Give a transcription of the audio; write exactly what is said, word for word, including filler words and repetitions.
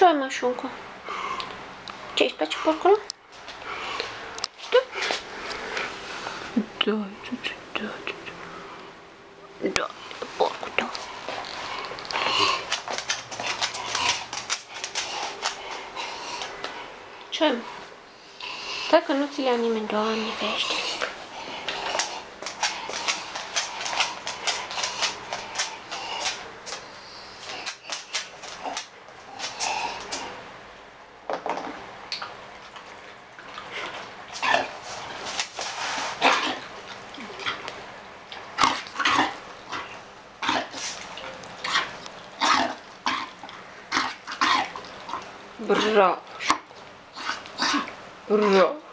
Ce ai, mă, Shuncu? Ce, îți place porcul? Da. Da, da, da, da. Da, porcul tău. Ce ai, mă? Stai că nu ți le-a nimeni, Doamne ferește. Bravo! Bravo!